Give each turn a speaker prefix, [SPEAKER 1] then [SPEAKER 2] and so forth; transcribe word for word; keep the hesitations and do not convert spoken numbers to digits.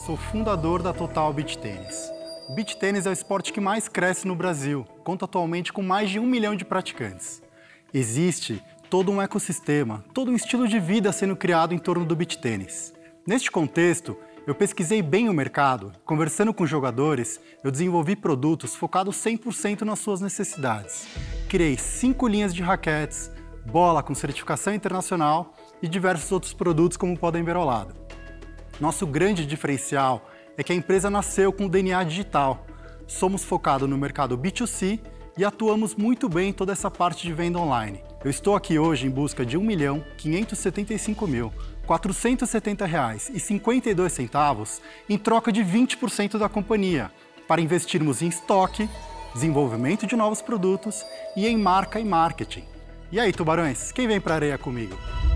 [SPEAKER 1] sou fundador da Total Beach Tênis. O beach tênis é o esporte que mais cresce no Brasil, conta atualmente com mais de um milhão de praticantes. Existe todo um ecossistema, todo um estilo de vida sendo criado em torno do beach tênis. Neste contexto, eu pesquisei bem o mercado, conversando com jogadores, eu desenvolvi produtos focados cem por cento nas suas necessidades. Criei cinco linhas de raquetes, bola com certificação internacional e diversos outros produtos, como podem ver ao lado. Nosso grande diferencial é que a empresa nasceu com o D N A digital. Somos focados no mercado B dois C e atuamos muito bem em toda essa parte de venda online. Eu estou aqui hoje em busca de um milhão quinhentos e setenta e cinco mil quatrocentos e setenta reais e cinquenta e dois centavos em troca de vinte por cento da companhia, para investirmos em estoque, desenvolvimento de novos produtos e em marca e marketing. E aí, tubarões, quem vem para a areia comigo?